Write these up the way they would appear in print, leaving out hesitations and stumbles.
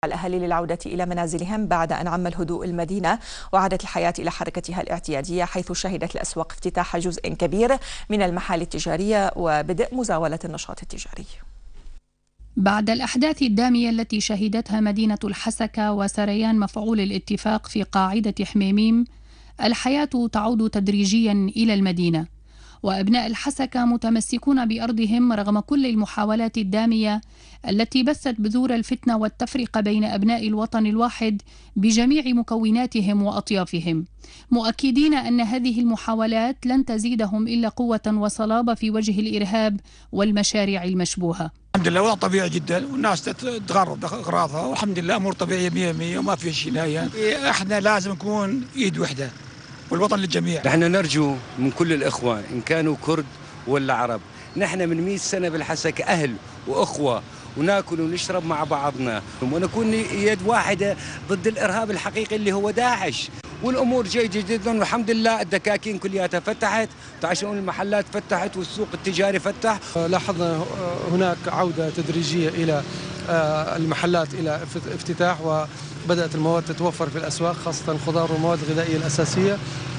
الأهالي للعودة إلى منازلهم بعد أن عم الهدوء المدينة وعادت الحياة إلى حركتها الاعتيادية، حيث شهدت الأسواق افتتاح جزء كبير من المحال التجارية وبدء مزاولة النشاط التجاري. بعد الأحداث الدامية التي شهدتها مدينة الحسكة وسريان مفعول الاتفاق في قاعدة حميميم، الحياة تعود تدريجيا إلى المدينة، وأبناء الحسكة متمسكون بأرضهم رغم كل المحاولات الدامية التي بثت بذور الفتنة والتفرقة بين أبناء الوطن الواحد بجميع مكوناتهم وأطيافهم، مؤكدين أن هذه المحاولات لن تزيدهم إلا قوة وصلابة في وجه الإرهاب والمشاريع المشبوهة. الحمد لله وضع طبيعي جدا، والناس تتغرد اغراضها، والحمد لله امور طبيعيه 100% وما في شيء نهايه. احنا لازم نكون ايد وحده والوطن للجميع. نحن نرجو من كل الاخوه ان كانوا كرد ولا عرب، نحن من 100 سنه بالحسكه اهل واخوه، وناكل ونشرب مع بعضنا ونكون يد واحده ضد الارهاب الحقيقي اللي هو داعش. والامور جيده جدا والحمد لله، الدكاكين كلياتها فتحت، تعشون المحلات فتحت والسوق التجاري فتح. لاحظنا هناك عوده تدريجيه الى المحلات الى افتتاح، وبدات المواد تتوفر في الاسواق خاصه الخضار والمواد الغذائيه الاساسيه.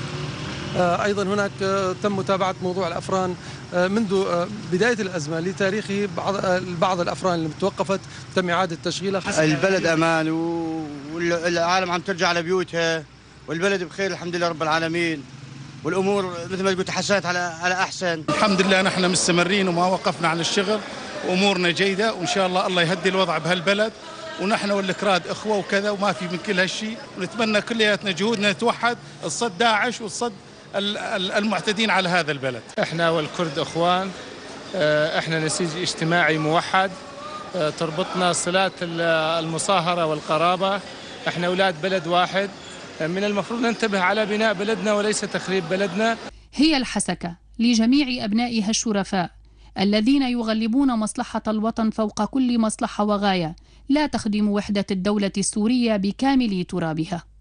ايضا هناك تم متابعه موضوع الافران منذ بدايه الازمه لتاريخه. بعض الافران اللي توقفت تم اعاده تشغيلها. البلد امان والعالم عم ترجع لبيوتها، والبلد بخير الحمد لله رب العالمين، والامور مثل ما قلت تحسنت على احسن. الحمد لله نحن مستمرين وما وقفنا عن الشغل، وامورنا جيده، وان شاء الله يهدي الوضع بهالبلد، ونحن والكراد اخوه وكذا وما في من كل هالشيء، ونتمنى كلياتنا جهودنا نتوحد الصد داعش والصد المعتدين على هذا البلد. احنا والكرد اخوان، احنا نسيج اجتماعي موحد، تربطنا صلات المصاهره والقرابه، احنا اولاد بلد واحد، من المفروض ننتبه على بناء بلدنا وليس تخريب بلدنا. هي الحسكة لجميع أبنائها الشرفاء الذين يغلبون مصلحة الوطن فوق كل مصلحة وغاية لا تخدم وحدة الدولة السورية بكامل ترابها.